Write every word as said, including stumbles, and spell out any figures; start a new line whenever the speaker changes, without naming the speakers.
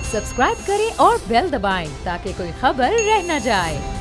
Subscribe करें और bell दबाएं ताकि कोई खबर रह न जाए।